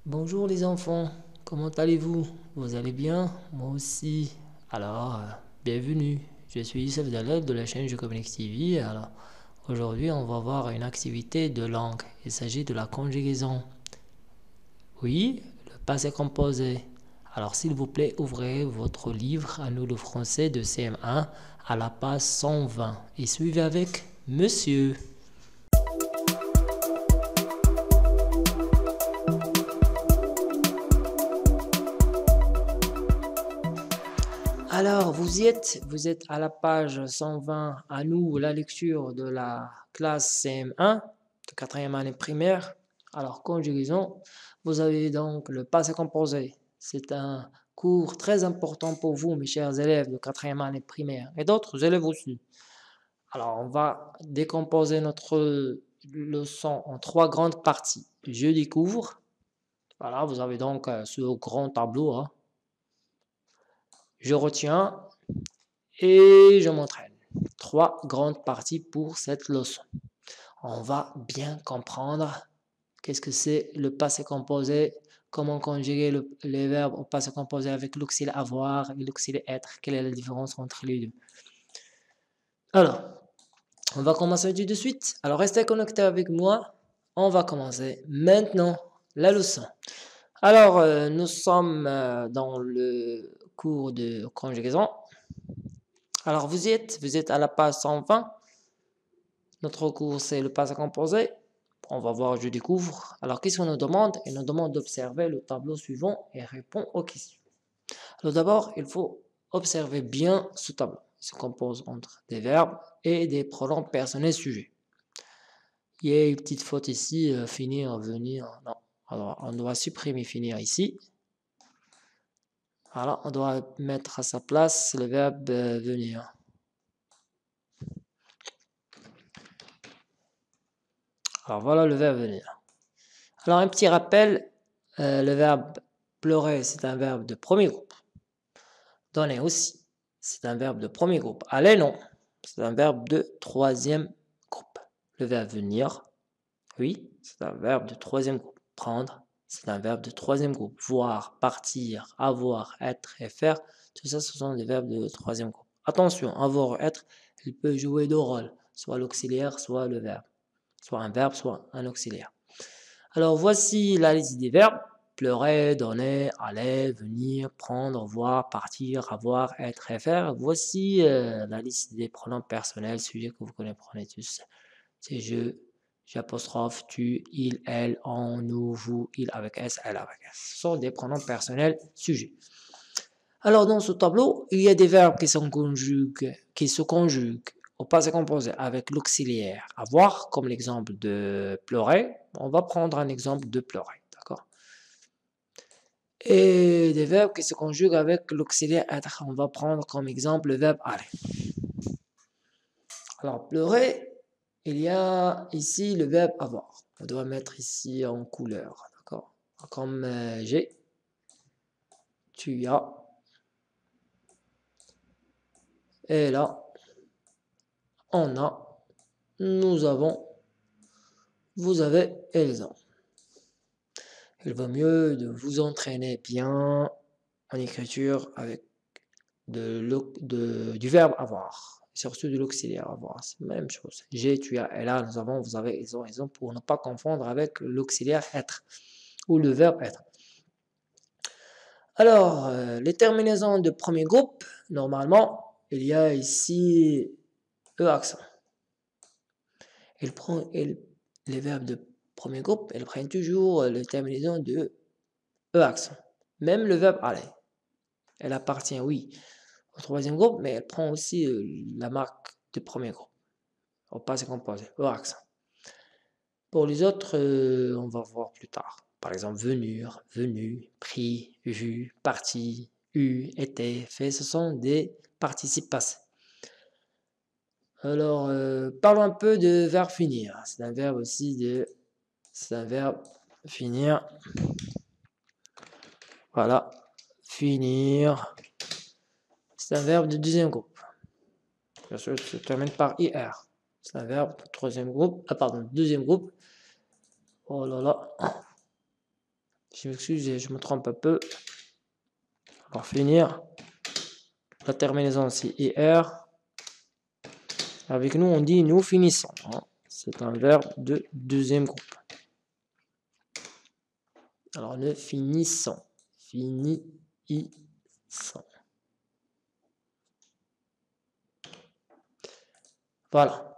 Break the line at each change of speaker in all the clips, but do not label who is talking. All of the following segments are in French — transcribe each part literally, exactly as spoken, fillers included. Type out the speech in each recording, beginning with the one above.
Bonjour les enfants, comment allez-vous? Vous allez bien? Moi aussi. Alors, euh, bienvenue. Je suis Youssef Dalal de la chaîne Je Communique T V. Alors, aujourd'hui, on va voir une activité de langue. Il s'agit de la conjugaison. Oui, le passé composé. Alors, s'il vous plaît, ouvrez votre livre à nous le français de C M un à la page cent vingt et suivez avec Monsieur. Alors, vous y êtes, vous êtes à la page cent vingt, à nous, la lecture de la classe C M un, de quatrième année primaire. Alors, conjugaison, vous avez donc le passé composé. C'est un cours très important pour vous, mes chers élèves de quatrième année primaire, et d'autres élèves aussi. Alors, on va décomposer notre leçon en trois grandes parties. Je découvre, voilà, vous avez donc euh, ce grand tableau, hein. Je retiens, et je m'entraîne. Trois grandes parties pour cette leçon. On va bien comprendre qu'est-ce que c'est le passé composé, comment conjuguer le, les verbes au passé composé avec l'auxiliaire avoir et l'auxiliaire être, quelle est la différence entre les deux. Alors, on va commencer tout de suite. Alors, restez connectés avec moi. On va commencer maintenant la leçon. Alors, euh, nous sommes euh, dans le cours de conjugaison. Alors, vous y êtes, vous êtes à la page cent vingt. Notre cours, c'est le passé composé. On va voir, je découvre. Alors, qu'est-ce qu'on nous demande? Il nous demande d'observer le tableau suivant et répondre aux questions. Alors, d'abord, il faut observer bien ce tableau. Il se compose entre des verbes et des pronoms personnels sujets. Il y a une petite faute ici, euh, finir, venir. Non. Alors, on doit supprimer finir ici. Alors, on doit mettre à sa place le verbe euh, venir. Alors, voilà le verbe venir. Alors, un petit rappel, euh, le verbe pleurer, c'est un verbe de premier groupe. Donner aussi, c'est un verbe de premier groupe. Aller, non, c'est un verbe de troisième groupe. Le verbe venir, oui, c'est un verbe de troisième groupe. Prendre, c'est un verbe de troisième groupe. Voir, partir, avoir, être et faire, tout ça, ce sont des verbes de troisième groupe. Attention, avoir, être, il peut jouer deux rôles, soit l'auxiliaire, soit le verbe. Soit un verbe, soit un auxiliaire. Alors, voici la liste des verbes. Pleurer, donner, aller, venir, prendre, voir, partir, avoir, être et faire. Voici euh, la liste des pronoms personnels, sujets que vous connaissez tous. C'est je, j'apostrophe, tu, il, elle, on, nous, vous, il avec S, elle avec S. Ce sont des pronoms personnels sujets. Alors, dans ce tableau, il y a des verbes qui, sont conjugués, qui se conjuguent au passé composé avec l'auxiliaire avoir, comme l'exemple de pleurer. On va prendre un exemple de pleurer, d'accord? Et des verbes qui se conjuguent avec l'auxiliaire être. On va prendre comme exemple le verbe aller. Alors, pleurer, il y a ici le verbe avoir. On doit mettre ici en couleur, d'accord? Comme euh, j'ai, tu as, et là, on a, nous avons, vous avez et ils ont. Il vaut mieux de vous entraîner bien en écriture avec de, de, du verbe avoir, surtout de l'auxiliaire avoir. C'est la même chose. J'ai, tu as, et là, nous avons, vous avez, ils ont, ils ont, pour ne pas confondre avec l'auxiliaire être ou le verbe être. Alors, euh, les terminaisons de premier groupe, normalement, il y a ici E accent. Il prend, il, les verbes de premier groupe, elles prennent toujours les terminaisons de E accent. Même le verbe aller. Elle appartient, oui, au troisième groupe, mais elle prend aussi euh, la marque de premier groupe, au passé composé, au accent. Pour les autres, euh, on va voir plus tard. Par exemple, venir, venu, pris, vu, parti, eu, été, fait, ce sont des participes passés. Alors, euh, parlons un peu de verbe finir. C'est un verbe aussi de... C'est un verbe finir. Voilà, finir. C'est un verbe de deuxième groupe. Bien sûr, ça se termine par I R. C'est un verbe de troisième groupe. Ah, pardon, deuxième groupe. Oh là là. Je m'excuse, je me trompe un peu. Pour finir, la terminaison c'est I R. Avec nous, on dit nous finissons. Hein. C'est un verbe de deuxième groupe. Alors, nous finissons. Finissons. Voilà.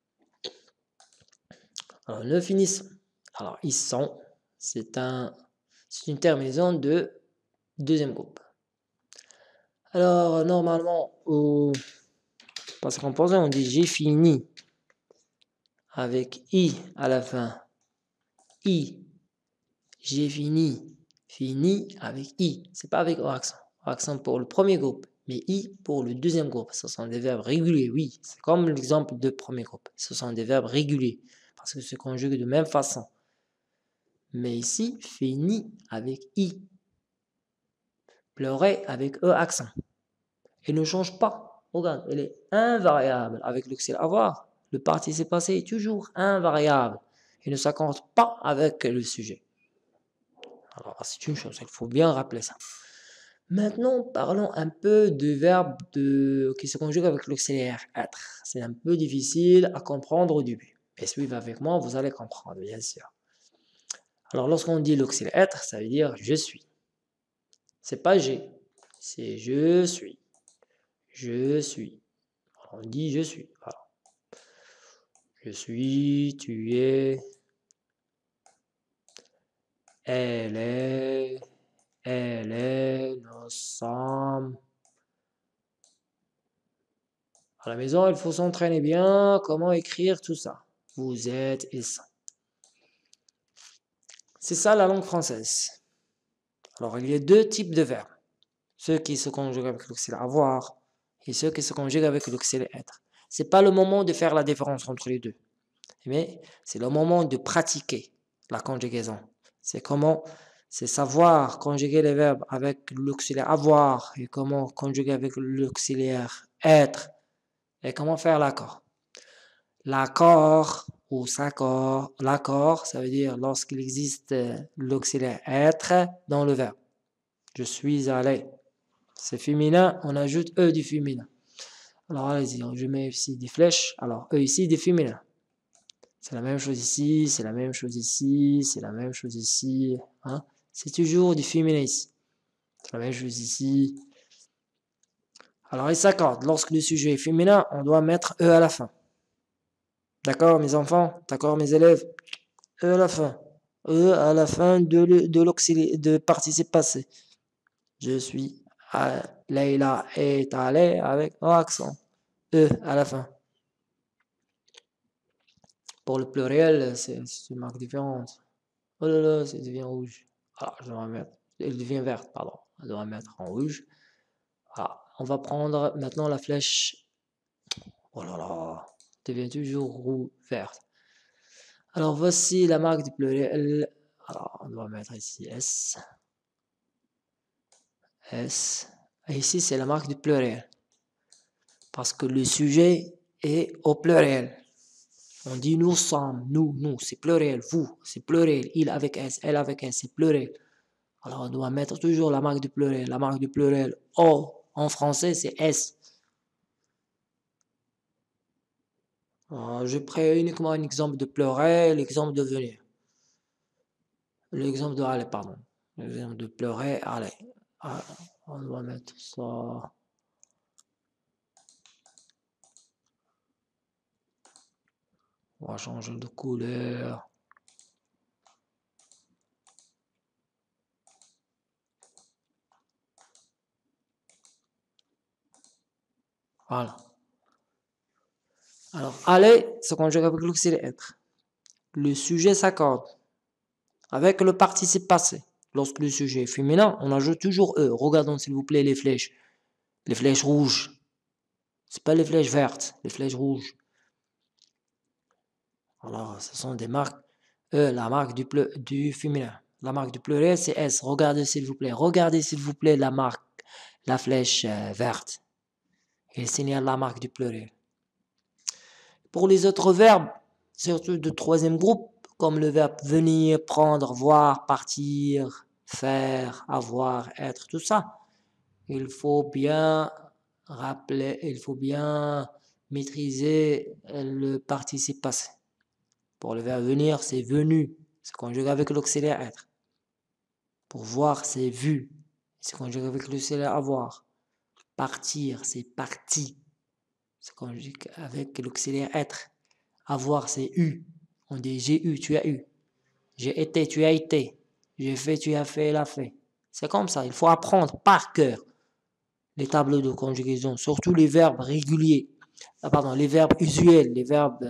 Alors, nous finissons. Alors, ils sont, c'est un, c'est une terminaison de deuxième groupe. Alors, normalement, au passé composé, on dit j'ai fini avec I à la fin. I. J'ai fini. Fini avec I. C'est pas avec O accent. O accent pour le premier groupe, mais I pour le deuxième groupe. Ce sont des verbes réguliers, oui. C'est comme l'exemple de premier groupe. Ce sont des verbes réguliers parce que se conjuguent de même façon. Mais ici, fini avec I. Pleurer avec E accent. Elle ne change pas. Regarde, elle est invariable avec l'auxiliaire avoir. Le participe passé est toujours invariable. Il ne s'accorde pas avec le sujet. Alors, c'est une chose, il faut bien rappeler ça. Maintenant, parlons un peu de verbes de... qui se conjuguent avec l'auxiliaire être. C'est un peu difficile à comprendre au début. Mais suivez avec moi, vous allez comprendre, bien sûr. Alors, lorsqu'on dit l'auxiliaire être, ça veut dire je suis. C'est pas j'ai, c'est je suis. Je suis. On dit je suis. Voilà. Je suis, tu es, elle est, elle est, nous sommes. À la maison, il faut s'entraîner bien. Comment écrire tout ça? Vous êtes et ça. C'est ça la langue française. Alors, il y a deux types de verbes. Ceux qui se conjuguent avec l'auxiliaire avoir et ceux qui se conjuguent avec l'auxiliaire être. C'est pas le moment de faire la différence entre les deux. Mais c'est le moment de pratiquer la conjugaison. C'est comment, c'est savoir conjuguer les verbes avec l'auxiliaire avoir et comment conjuguer avec l'auxiliaire être et comment faire l'accord. L'accord ou s'accord, l'accord, ça veut dire lorsqu'il existe l'auxiliaire être dans le verbe. Je suis allé. C'est féminin, on ajoute E du féminin. Alors allez-y, je mets ici des flèches. Alors E ici des féminins. C'est la même chose ici, c'est la même chose ici, c'est la même chose ici. Hein? C'est toujours du féminin ici. C'est la même chose ici. Alors, il s'accorde. Lorsque le sujet est féminin, on doit mettre E à la fin. D'accord, mes enfants? D'accord, mes élèves? E à la fin. E à la fin de, de l'auxiliaire, de participe passé. Je suis à Leïla est allée avec un accent. E à la fin. Pour le pluriel, c'est une marque différente. Oh là là, ça devient rouge. Alors, je dois mettre, elle devient verte, pardon. On doit mettre en rouge. Voilà. On va prendre maintenant la flèche. Oh là là, devient toujours rouge, verte. Alors, voici la marque du pluriel. Alors, on doit mettre ici S. S. Et ici, c'est la marque du pluriel. Parce que le sujet est au pluriel. On dit nous sommes, nous, nous, c'est pluriel, vous, c'est pluriel, il avec S, elle avec S, c'est pluriel. Alors, on doit mettre toujours la marque du pluriel. La marque du pluriel, O, en français, c'est S. Alors, je prends uniquement un exemple de pleurer, l'exemple de venir. L'exemple de aller, pardon. L'exemple de pleurer, aller. Alors, on doit mettre ça. On va changer de couleur. Voilà. Alors, aller se conjugue avec l'auxiliaire être. Le sujet s'accorde avec le participe passé. Lorsque le sujet est féminin, on ajoute toujours E. Regardons s'il vous plaît les flèches. Les flèches rouges. C'est pas les flèches vertes, les flèches rouges. Alors, ce sont des marques. E, la marque du, pleu, du féminin. La marque du pluriel, c'est S. Regardez s'il vous plaît. Regardez s'il vous plaît la marque, la flèche euh, verte. Il signale la marque du pluriel. Pour les autres verbes, surtout de troisième groupe, comme le verbe venir, prendre, voir, partir, faire, avoir, être, tout ça. Il faut bien rappeler, il faut bien maîtriser le participe passé. Pour le verbe venir, c'est venu, c'est conjugué avec l'auxiliaire être. Pour voir, c'est vu, c'est conjugué avec l'auxiliaire avoir. Partir, c'est parti, c'est conjugué avec l'auxiliaire être. Avoir, c'est eu, on dit j'ai eu, tu as eu. J'ai été, tu as été. J'ai fait, tu as fait, il a fait. C'est comme ça, il faut apprendre par cœur les tableaux de conjugaison, surtout les verbes réguliers, ah, pardon, les verbes usuels, les verbes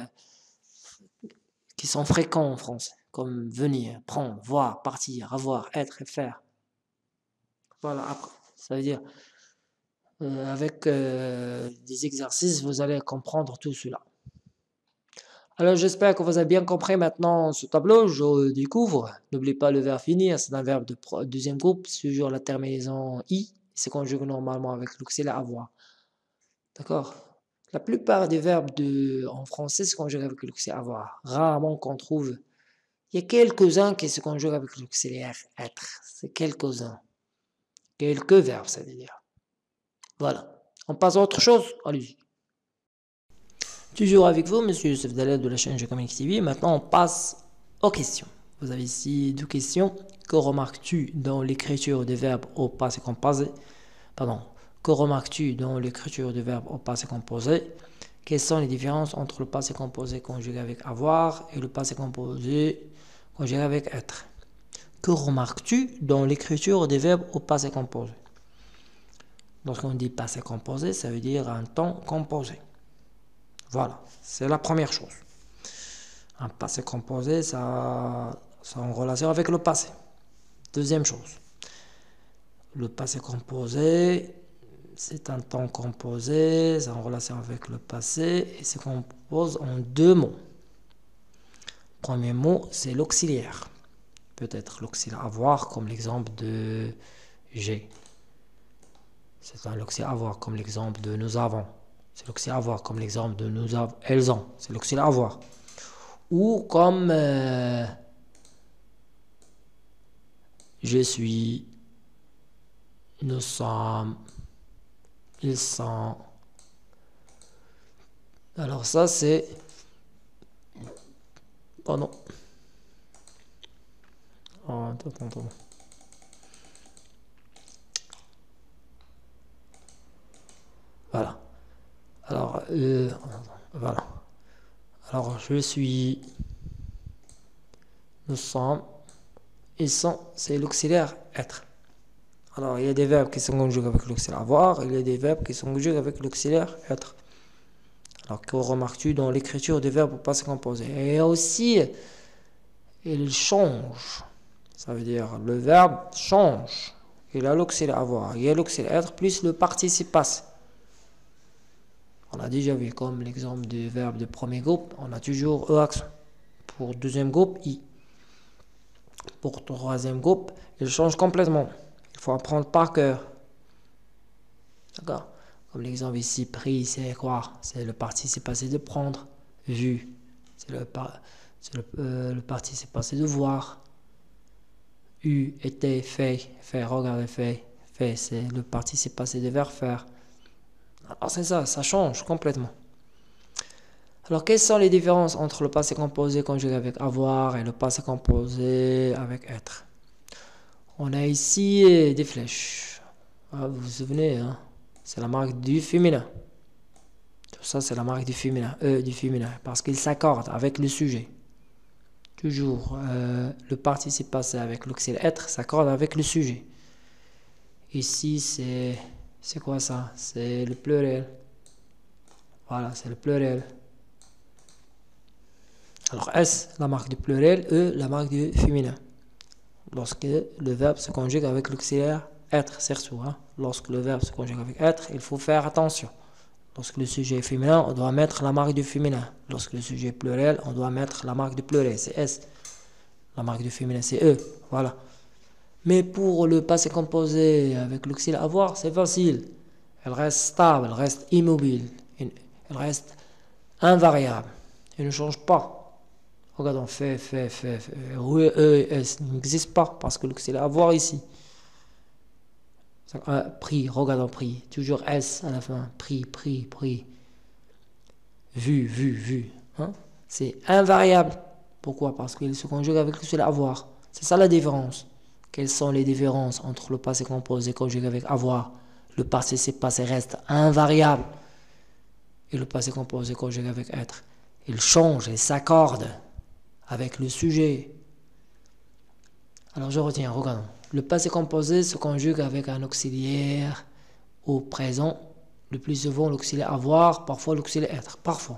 qui sont fréquents en français, comme venir, prendre, voir, partir, avoir, être et faire. Voilà, après, ça veut dire, euh, avec euh, des exercices, vous allez comprendre tout cela. Alors, j'espère que vous avez bien compris maintenant ce tableau. Je découvre. N'oubliez pas le verbe finir, c'est un verbe de deuxième groupe, toujours la terminaison i. C'est conjugué normalement avec l'auxiliaire avoir. D'accord? La plupart des verbes de, en français se conjuguent avec l'auxiliaire avoir. Rarement qu'on trouve. Il y a quelques-uns qui se conjuguent avec l'auxiliaire être. C'est quelques-uns. Quelques verbes, ça veut dire. Voilà. On passe à autre chose? Allez-y. Toujours avec vous, monsieur Youssef Dalal de la chaîne G-Comics T V. Maintenant, on passe aux questions. Vous avez ici deux questions. Que remarques-tu dans l'écriture des verbes au passé composé? Pardon. Que remarques-tu dans l'écriture des verbes au passé composé? Quelles sont les différences entre le passé composé conjugué avec avoir et le passé composé conjugué avec être? Que remarques-tu dans l'écriture des verbes au passé composé? Lorsqu'on dit passé composé, ça veut dire un temps composé. Voilà, c'est la première chose. Un passé composé, ça, ça en relation avec le passé. Deuxième chose, le passé composé, c'est un temps composé, c'est en relation avec le passé et se compose en deux mots. Premier mot, c'est l'auxiliaire. Peut-être l'auxiliaire avoir comme l'exemple de j'ai. C'est un auxiliaire avoir comme l'exemple de nous avons. C'est l'auxiliaire avoir comme l'exemple de nous avons. Elles ont. C'est l'auxiliaire avoir. Ou comme euh, je suis, nous sommes, ils sont. Alors ça c'est... Pardon. Oh, attends, attends, attends. Voilà. Alors, euh, voilà. Alors, je suis, nous sommes, ils sont, c'est l'auxiliaire être. Alors, il y a des verbes qui sont conjugués avec l'auxiliaire avoir, il y a des verbes qui sont conjugués avec l'auxiliaire être. Alors, que remarques-tu dans l'écriture des verbes au passé composé? Et aussi, il change. Ça veut dire, le verbe change. Il a l'auxiliaire avoir, il y a l'auxiliaire être, plus le participe passé. On a déjà vu comme l'exemple du verbe de premier groupe, on a toujours E accent. Pour deuxième groupe, I. Pour troisième groupe, il change complètement. Il faut apprendre par cœur. D'accord? Comme l'exemple ici, pris, c'est quoi? C'est le participe passé de prendre. Vu, c'est le, par, le, euh, le participe passé de voir. Eu, été, fait, fait, regarder, fait. Fait, c'est le participe passé de verbe faire. Alors c'est ça, ça change complètement. Alors quelles sont les différences entre le passé composé conjugué avec avoir et le passé composé avec être? On a ici des flèches. Ah, vous vous souvenez, hein? C'est la marque du féminin. Tout ça, c'est la marque du féminin, E du féminin, parce qu'il s'accorde avec le sujet. Toujours, euh, le participe passé avec l'auxiliaire être s'accorde avec le sujet. Ici, c'est... C'est quoi ça? C'est le pluriel. Voilà, c'est le pluriel. Alors S, la marque du pluriel, E, la marque du féminin. Lorsque le verbe se conjugue avec l'auxiliaire être, surtout. Hein? Lorsque le verbe se conjugue avec être, il faut faire attention. Lorsque le sujet est féminin, on doit mettre la marque du féminin. Lorsque le sujet est pluriel, on doit mettre la marque du pluriel. C'est S. La marque du féminin, c'est E. Voilà. Mais pour le passé composé avec l'auxiliaire avoir, c'est facile. Elle reste stable, elle reste immobile, elle reste invariable. Elle ne change pas. Regardons, fait, fait, fait, fait. Oui, E, S n'existe pas parce que l'auxiliaire avoir ici. Euh, pris, regardons, pris. Toujours S à la fin. Pris, pris, pris. Vu, vu, vu. Hein? C'est invariable. Pourquoi? Parce qu'il se conjugue avec l'auxiliaire avoir. C'est ça la différence. Quelles sont les différences entre le passé composé conjugué avec avoir? Le participe passé reste invariable. Et le passé composé conjugué avec être. Il change et s'accorde avec le sujet. Alors je retiens, regardons. Le passé composé se conjugue avec un auxiliaire au présent. Le plus souvent l'auxiliaire avoir, parfois l'auxiliaire être. Parfois.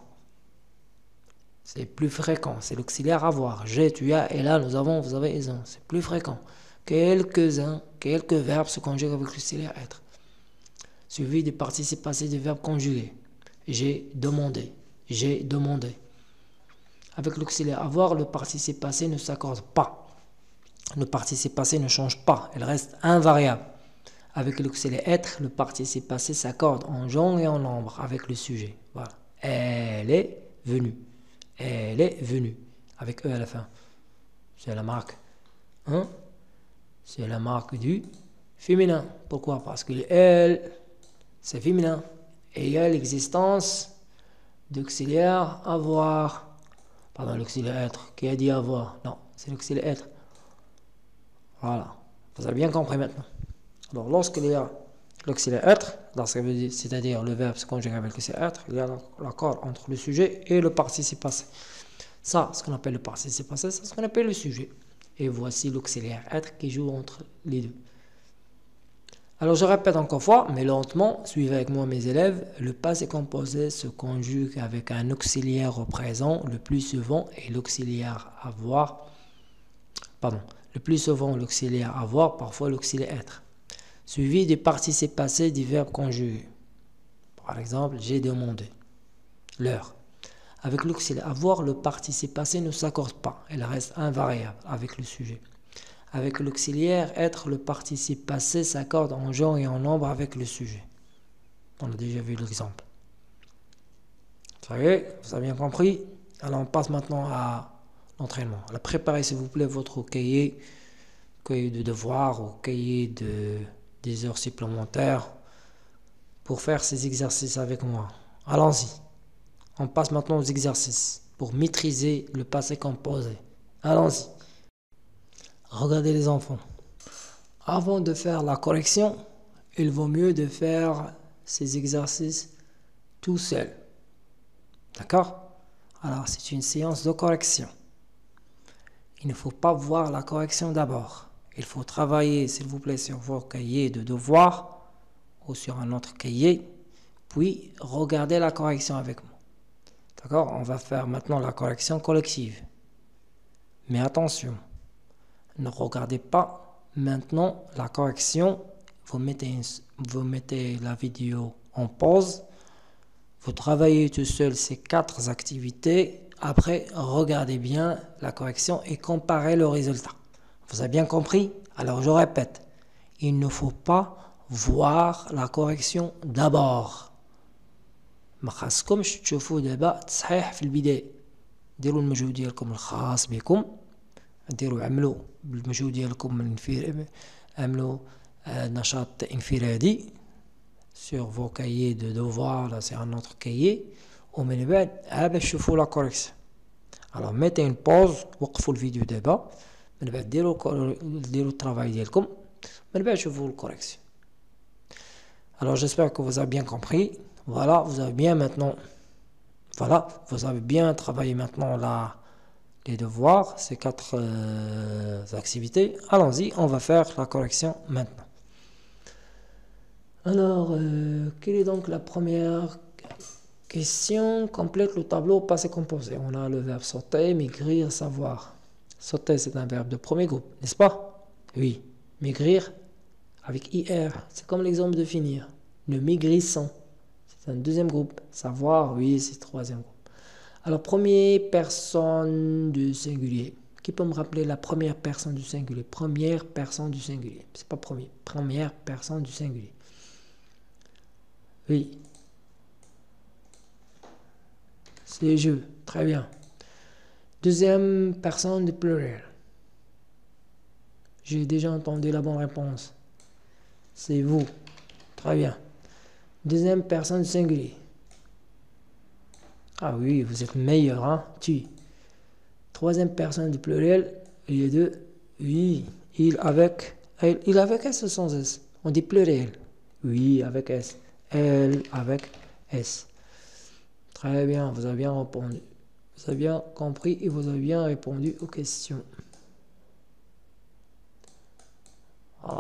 C'est plus fréquent. C'est l'auxiliaire avoir. J'ai, tu as, et là nous avons, vous avez, ils ont. C'est plus fréquent. Quelques-uns, quelques verbes se conjuguent avec l'auxiliaire être. Suivi des participes passés des verbes conjugués. J'ai demandé. J'ai demandé. Avec l'auxiliaire avoir, le participe passé ne s'accorde pas. Le participe passé ne change pas, il reste invariable. Avec l'auxiliaire être, le participe passé s'accorde en genre et en nombre avec le sujet. Voilà. Elle est venue. Elle est venue. Avec E à la fin. C'est la marque. Hein? C'est la marque du féminin. Pourquoi? Parce que elle, c'est féminin. Et il y a l'existence d'auxiliaire avoir. Pardon, l'auxiliaire être. Qui a dit avoir? Non, c'est l'auxiliaire être. Voilà. Vous avez bien compris maintenant. Alors, lorsqu'il y a l'auxiliaire être, c'est-à-dire le verbe se conjugue avec l'auxiliaire être, il y a l'accord entre le sujet et le participe passé. Ça, ce qu'on appelle le participe passé, c'est ce qu'on appelle le sujet. Et voici l'auxiliaire être qui joue entre les deux. Alors, je répète encore une fois, mais lentement, suivez avec moi mes élèves. Le passé composé se conjugue avec un auxiliaire au présent, le plus souvent, et l'auxiliaire avoir. Pardon. Le plus souvent l'auxiliaire avoir, parfois l'auxiliaire être. Suivi des participes passés des verbes conjugués. Par exemple, j'ai demandé. L'heure. Avec l'auxiliaire avoir, le participe passé ne s'accorde pas. Il reste invariable avec le sujet. Avec l'auxiliaire être, le participe passé s'accorde en genre et en nombre avec le sujet. On a déjà vu l'exemple. Ça y est, vous avez bien compris? Alors on passe maintenant à l'entraînement. Alors préparez s'il vous plaît votre cahier, cahier de devoirs ou cahier de, des heures supplémentaires pour faire ces exercices avec moi. Allons-y. On passe maintenant aux exercices pour maîtriser le passé composé. Allons-y. Regardez les enfants. Avant de faire la correction, il vaut mieux de faire ces exercices tout seul. D'accord? Alors, c'est une séance de correction. Il ne faut pas voir la correction d'abord. Il faut travailler, s'il vous plaît, sur vos cahiers de devoirs ou sur un autre cahier, puis regardez la correction avec moi. D'accord? On va faire maintenant la correction collective. Mais attention, ne regardez pas maintenant la correction. Vous mettez, une, vous mettez la vidéo en pause. Vous travaillez tout seul ces quatre activités. Après, regardez bien la correction et comparez le résultat. Vous avez bien compris? Alors, je répète. Il ne faut pas voir la correction d'abord. ما خاصكمش تشوفوا دابا تصحيح في البداية. ديروا المجهود ديالكم الخاص بكم. ديروا عملوا بالمجهود ديالكم الانفرادي. عملوا نشاط انفرادي sur vos cahiers de devoirs, là c'est un autre cahier. ومن بعد عاد شوفوا la correction. Alors mettez une pause, وقفوا الفيديو دابا. من بعد ديروا ديروا الترافاي ديالكم. من بعد شوفوا la correction. Alors j'espère que vous avez bien compris. Voilà, vous avez bien maintenant. Voilà, vous avez bien travaillé maintenant là les devoirs, ces quatre euh, activités. Allons-y, on va faire la correction maintenant. Alors, euh, quelle est donc la première question? Complète le tableau passé composé. On a le verbe sauter, maigrir, savoir. Sauter, c'est un verbe de premier groupe, n'est-ce pas? Oui. Maigrir, avec I R, c'est comme l'exemple de finir. Le maigrissant, c'est un deuxième groupe. Savoir, oui, c'est le troisième groupe. Alors, première personne du singulier. Qui peut me rappeler la première personne du singulier? Première personne du singulier. C'est pas premier. Première personne du singulier. Oui. C'est je. Très bien. Deuxième personne du pluriel. J'ai déjà entendu la bonne réponse. C'est vous. Très bien. Deuxième personne du singulier. Ah oui, vous êtes meilleur, hein? Tu. Troisième personne du pluriel, il y a deux. Oui, il avec. Elle, il avec S ou sans S? On dit pluriel. Oui, avec S. Elle avec S. Très bien, vous avez bien répondu. Vous avez bien compris et vous avez bien répondu aux questions. Voilà.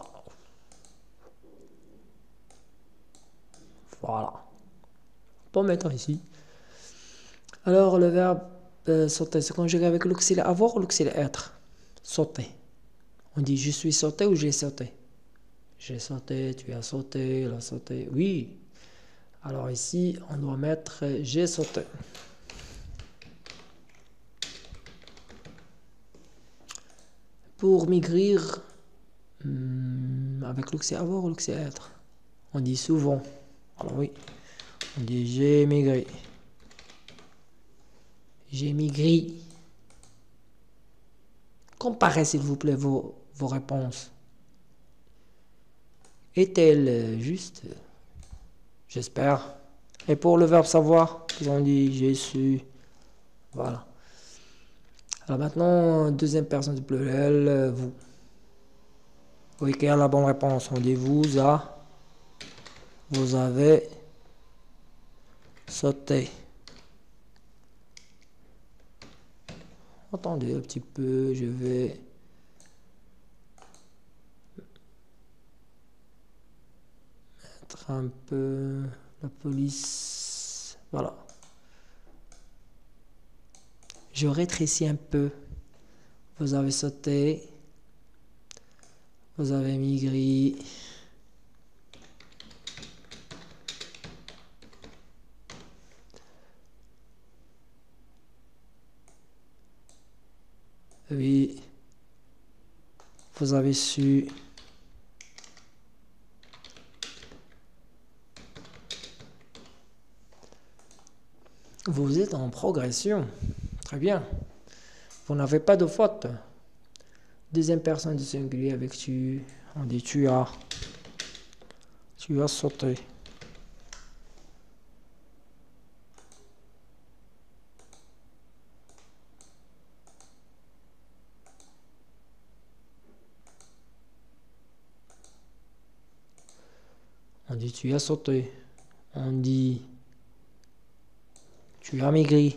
Voilà. Bon, maintenant ici. Alors, le verbe euh, sauter, c'est conjugué avec l'auxiliaire avoir ou l'auxiliaire être? Sauter. On dit je suis sauté ou j'ai sauté? J'ai sauté, tu as sauté, il a sauté. Oui. Alors ici, on doit mettre j'ai sauté. Pour maigrir, hmm, avec l'auxiliaire avoir ou l'auxiliaire être? On dit souvent. Alors oui, on dit j'ai maigri. J'ai maigri. Comparez s'il vous plaît vos, vos réponses. Est-elle juste? J'espère. Et pour le verbe savoir, ils ont dit j'ai su. Voilà. Alors maintenant, deuxième personne du pluriel, vous. Oui, quelle est la bonne réponse? On dit vous a. Vous avez sauté. Attendez un petit peu, je vais mettre un peu la police. Voilà. Je rétrécis un peu. Vous avez sauté. Vous avez migré. Oui. Vous avez su. Vous êtes en progression. Très bien. Vous n'avez pas de faute. Deuxième personne du singulier avec tu. On dit tu as. Tu as sauté. On dit tu as sauté. On dit tu as maigri.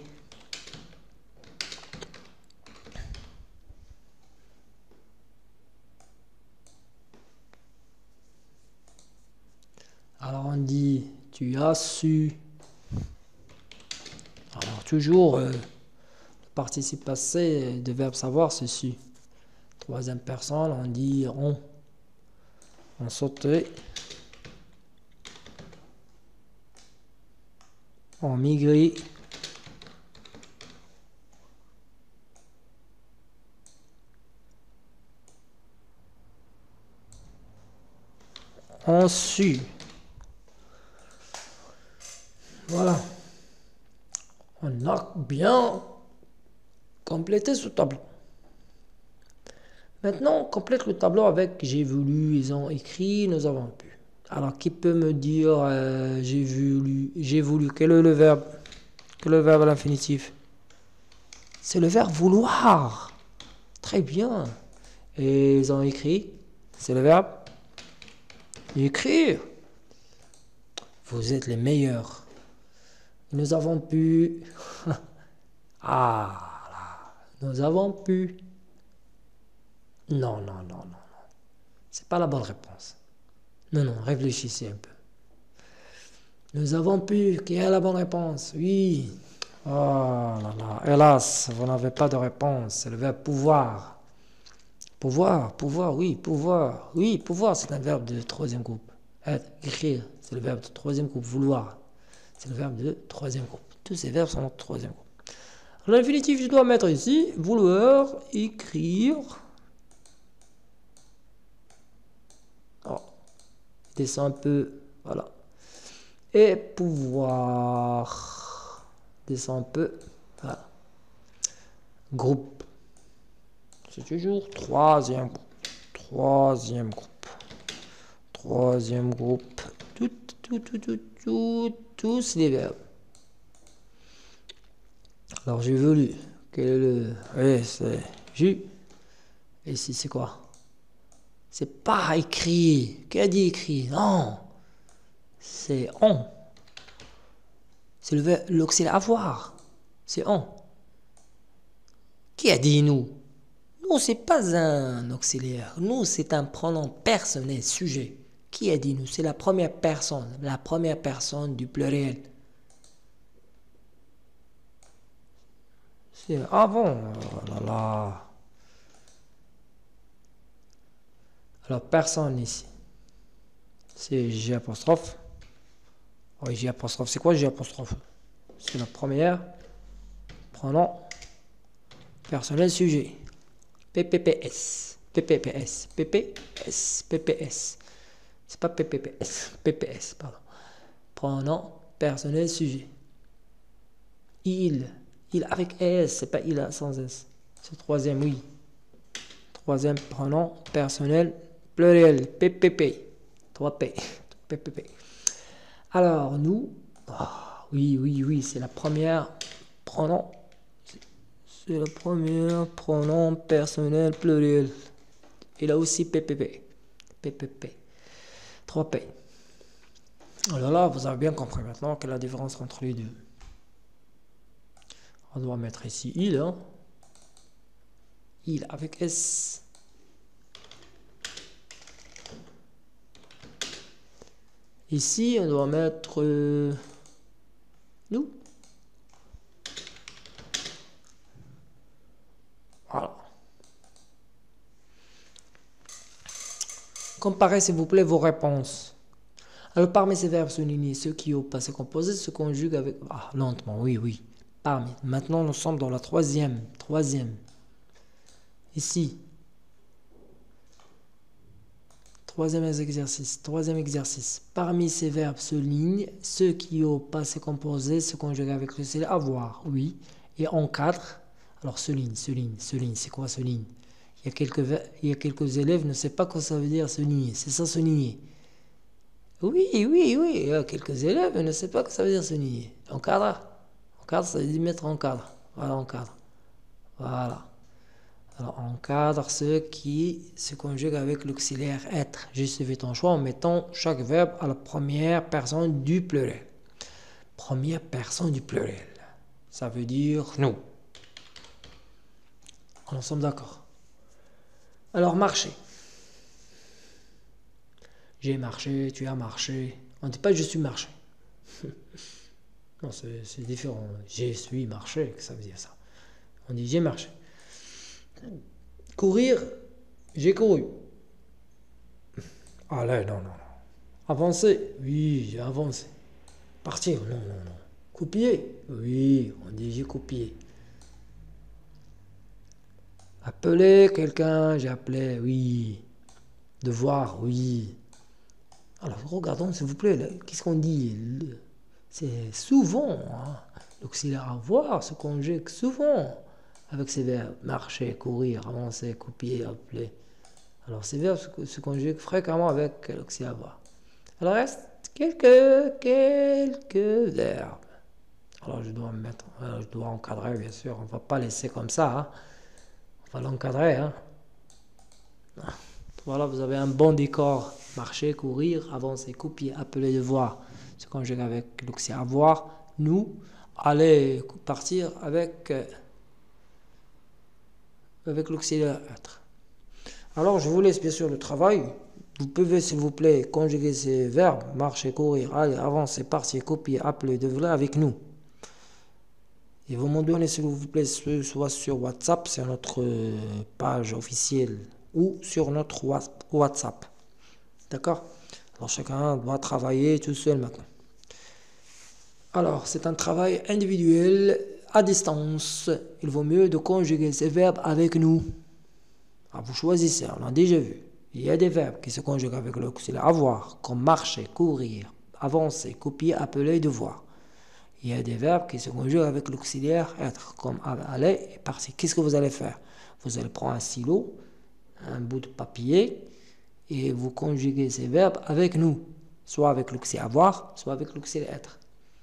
Alors on dit tu as su. Alors toujours euh, le participe passé de verbe savoir c'est su. Troisième personne, on dit on. On sautait. On migrait. On su. Voilà. On a bien complété ce tableau. Maintenant, on complète le tableau avec j'ai voulu, ils ont écrit, nous avons pu. Alors, qui peut me dire euh, j'ai voulu, j'ai voulu, quel est le verbe? Quel est le verbe à l'infinitif? C'est le verbe vouloir. Très bien. Et ils ont écrit, c'est le verbe écrire. Vous êtes les meilleurs. Nous avons pu. Ah là, nous avons pu. Non, non, non, non, non. C'est pas la bonne réponse. Non, non, réfléchissez un peu. Nous avons pu. Qui est la bonne réponse? Oui. Oh là là. Hélas, vous n'avez pas de réponse. C'est le verbe pouvoir. Pouvoir, pouvoir, oui, pouvoir. Oui, pouvoir, c'est un verbe de troisième groupe. Être, écrire, c'est le verbe de troisième groupe. Vouloir, c'est le verbe de troisième groupe. Tous ces verbes sont de troisième groupe. L'infinitif, je dois mettre ici, vouloir, écrire. Oh, descend un peu, voilà. Et pouvoir, descend un peu, voilà. groupe. C'est toujours troisième groupe. Troisième groupe. Troisième groupe. Tout, tout, tout, tout, tout, tous les verbes. Alors j'ai voulu. Quel est le... Oui, c'est J. Et ici c'est quoi? C'est pas écrit. Qui a dit écrit? Non. C'est on. C'est le l'auxiliaire avoir. C'est on. Qui a dit nous? Nous, c'est pas un auxiliaire. Nous, c'est un pronom personnel, sujet. Qui a dit nous? C'est la première personne. La première personne du pluriel. C'est ah bon. Oh là là. Alors, personne ici. C'est J apostrophe. Oui, J apostrophe. C'est quoi J apostrophe? C'est la première. Pronom personnel sujet. P P P S. P P P S. P P S. P P S. C'est pas P P P S. P P S, pardon. Pronom personnel sujet. Il. Il avec S. C'est pas il sans S. C'est le troisième, oui. Troisième pronom personnel pluriel. P P P. trois P. P P P. Alors, nous. Oh, oui, oui, oui. C'est la première pronom. C'est le premier pronom personnel pluriel. Il a aussi P P P. P P P. trois P. Alors là, vous avez bien compris maintenant quelle est la différence entre les deux. On doit mettre ici il. Hein. Il avec S. Ici, on doit mettre euh, nous. Voilà. Comparez s'il vous plaît vos réponses. Alors parmi ces verbes soulignés, ceux qui au passé composé se conjuguent avec... Ah, lentement, oui, oui. Parmi. Maintenant, nous sommes dans la troisième. Troisième. Ici. Troisième exercice. Troisième exercice. Parmi ces verbes soulignés, ceux qui au passé composé se conjuguent avec le C avoir, oui. Et encadre. Alors souligne, souligne, souligne. C'est quoi souligne? Il y a quelques, il y a quelques élèves ne savent pas quoi ça veut dire souligner. C'est ça souligner. Oui, oui, oui. Il y a quelques élèves ne savent pas quoi ça veut dire souligner. Encadre. Encadre, ça veut dire mettre en cadre. Voilà, encadre. Voilà. Alors, encadre ceux qui se conjuguent avec l'auxiliaire être. Justifie ton choix en mettant chaque verbe à la première personne du pluriel. Première personne du pluriel. Ça veut dire nous. Nous sommes d'accord. Alors, marcher. J'ai marché, tu as marché. On ne dit pas je suis marché. Non, c'est différent. Je suis marché, ça veut dire ça. On dit j'ai marché. Courir, j'ai couru. Ah là, non, non, non. Avancer, oui, j'ai avancé. Partir, non, non, non. Copier, oui, on dit j'ai copié. Appeler quelqu'un, j'ai appelé, oui. Devoir, oui. Alors, regardons, s'il vous plaît, qu'est-ce qu'on dit? C'est souvent, hein. L'auxiliaire avoir se conjugue souvent avec ces verbes. Marcher, courir, avancer, copier, appeler. Alors, ces verbes se, se conjuguent fréquemment avec l'auxiliaire avoir. Alors, reste quelques, quelques verbes. Alors, je dois mettre, alors, je dois encadrer, bien sûr. On ne va pas laisser comme ça, hein. On va l'encadrer, hein. Voilà, vous avez un bon décor. Marcher, courir, avancer, copier, appeler, devoir. Se conjugue avec l'auxiliaire avoir. Nous, aller partir avec, euh, avec l'auxiliaire être. Alors, je vous laisse bien sûr le travail. Vous pouvez, s'il vous plaît, conjuguer ces verbes. Marcher, courir, aller, avancer, partir, copier, appeler, devoir avec nous. Et vous m'en donnez, s'il vous plaît, soit sur WhatsApp, c'est notre page officielle, ou sur notre WhatsApp. D'accord? Alors, chacun doit travailler tout seul maintenant. Alors, c'est un travail individuel à distance. Il vaut mieux de conjuguer ces verbes avec nous. Alors, vous choisissez, on l'a déjà vu. Il y a des verbes qui se conjuguent avec l'auxiliaire avoir, comme marcher, courir, avancer, copier, appeler, devoir. Il y a des verbes qui se conjuguent avec l'auxiliaire être, comme aller et partir. Qu'est-ce que vous allez faire? Vous allez prendre un stylo, un bout de papier, et vous conjuguez ces verbes avec nous, soit avec l'auxiliaire avoir, soit avec l'auxiliaire être.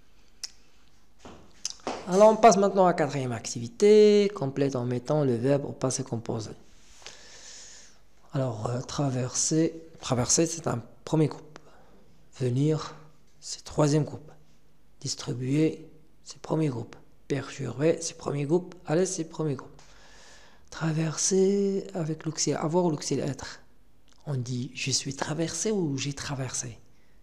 Alors on passe maintenant à la quatrième activité, complète en mettant le verbe au passé composé. Alors euh, traverser, traverser c'est un premier groupe. Venir, c'est troisième groupe. Distribuer, c'est premier groupe. Perturber, c'est premier groupe. Aller, c'est premier groupe. Traverser avec l'auxiliaire avoir ou l'auxiliaire être. On dit je suis traversé ou j'ai traversé.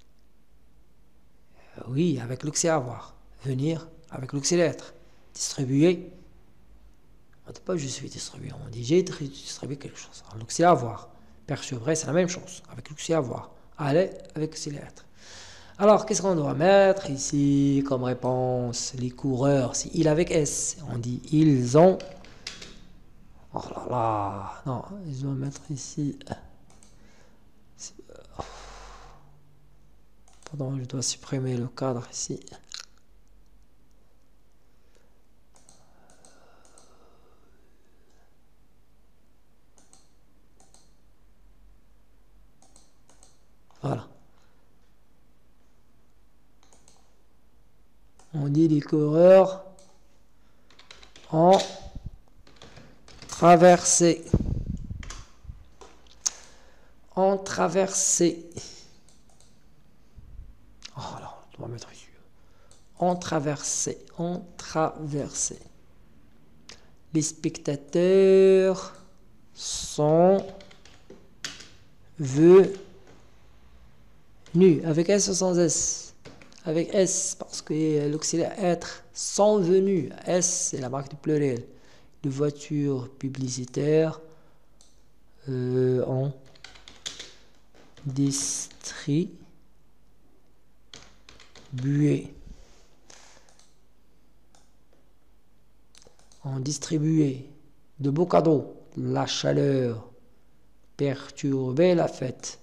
Euh, oui, avec l'auxiliaire avoir. Venir avec l'auxiliaire être. Distribuer. On ne dit pas je suis distribué. On dit j'ai distribué quelque chose. Alors l'auxiliaire avoir. Perturber, c'est la même chose. Avec l'auxiliaire avoir. Aller avec l'auxiliaire être. Alors, qu'est-ce qu'on doit mettre ici comme réponse? Les coureurs, c'est il avec S. On dit ils ont. Oh là là. Non, je dois mettre ici. Pardon, je dois supprimer le cadre ici. Voilà. On dit les coureurs ont traversé. Ont traversé. Oh là, on doit mettre ici. Ont traversé. Ont traversé. Les spectateurs sont venus. Avec S ou sans S? Avec S, parce que l'auxiliaire être sont venus. S, c'est la marque du pluriel. De voitures publicitaires euh, ont distribué. Ont distribué de beaux cadeaux. La chaleur perturbait la fête.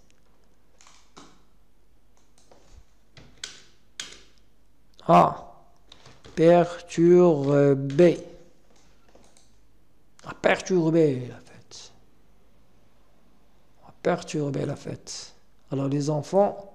Ah, perturber. Ah, perturber la fête. Ah, perturber la fête. Alors les enfants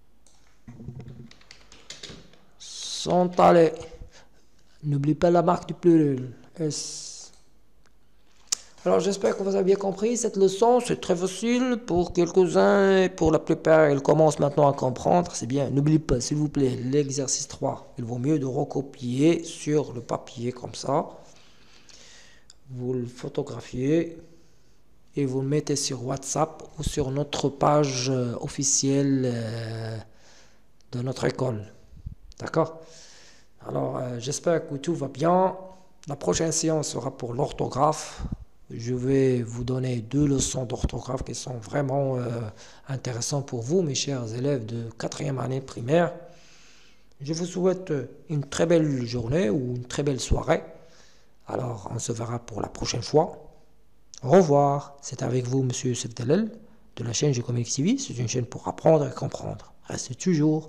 sont allés. N'oublie pas la marque du pluriel. S. Alors j'espère que vous avez bien compris cette leçon. C'est très facile pour quelques-uns et pour la plupart, ils commencent maintenant à comprendre. C'est bien. N'oubliez pas, s'il vous plaît, l'exercice trois. Il vaut mieux de recopier sur le papier comme ça. Vous le photographiez et vous le mettez sur WhatsApp ou sur notre page euh, officielle euh, de notre école. D'accord? Alors, euh, j'espère que tout va bien. La prochaine séance sera pour l'orthographe. Je vais vous donner deux leçons d'orthographe qui sont vraiment euh, intéressantes pour vous, mes chers élèves de quatrième année primaire. Je vous souhaite une très belle journée ou une très belle soirée. Alors, on se verra pour la prochaine fois. Au revoir. C'est avec vous, Monsieur Youssef Dalel, de la chaîne Gécommunique T V. C'est une chaîne pour apprendre et comprendre. Restez toujours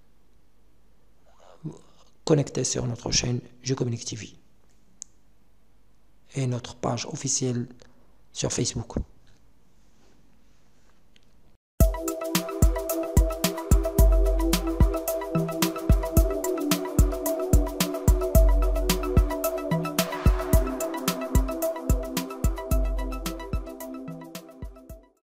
connectés sur notre chaîne Gécommunique T V et notre page officielle sur Facebook.